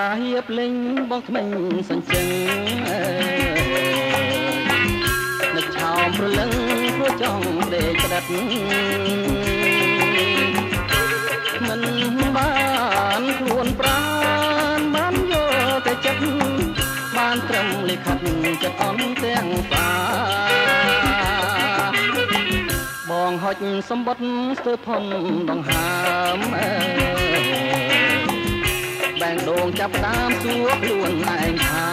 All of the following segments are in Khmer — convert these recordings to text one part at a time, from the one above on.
ហៀបលេងបងថ្មិញសញ្ជឹងនឹកឆោមព្រលឹងព្រោះចង់ដេកក្តិតមិនបានខ្លួនប្រានបានយកតែចិត្តបានត្រឹមលិខិតចិត្តអន់ទាំងសាបងហុចសម្បត្តិស្ទើរផុនដង្ហើមបែងដងចាប់ដើមសួរខ្លួនឯងថា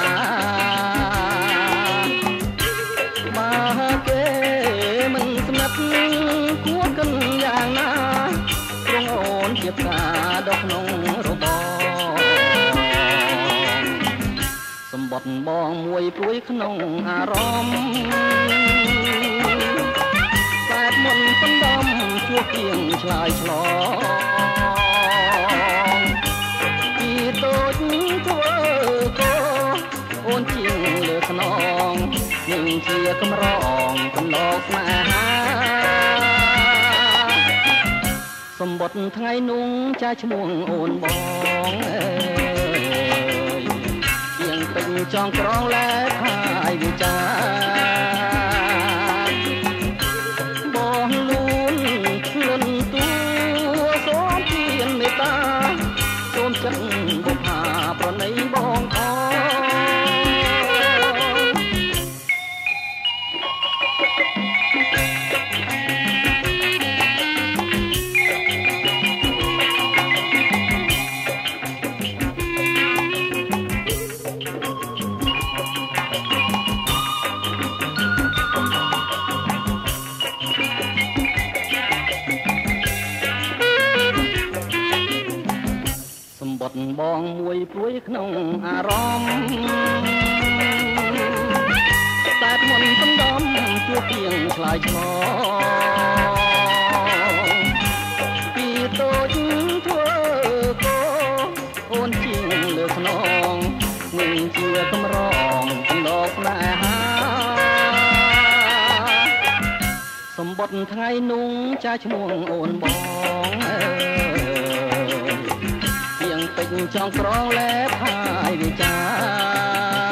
បើគេមិនស្និទ្ធគួរកិនយ៉ាងណាត្រង់អូនជាផ្កាដកក្នុងរបរសម្បត្តិបងមួយព្រួយក្នុងអារម្មណ៍តែមុនបណ្ដំជួបទៀងឆ្លើយឆ្លងពីតូចធ្វើកោអូនជាងលើខ្នងនឹងជាកម្រងកំណកស្នេហាសម្បត្តិថ្ងៃនោះចាឈ្មោះអូនបងទៀងពេញចងក្រងលែហើយវិចាបងលូនលន់ទួសូមទានមេត្តាសូមចិត្តបុប្ផាប្រណីបងអសម្បត្តិបងមួយព្រួយក្នុងអារម្មណ៍តែមុនសំដំជួបទៀងឆ្លើយឆ្លងពីតូចធ្វើកោអូនជាងលើខ្នងនឹងជាកម្រងកំណកស្នេហាសម្បត្តិថ្ងៃនោះចាឈ្មោះអូនបងទៀងពេញចង់ក្រងលែបហើយវិចា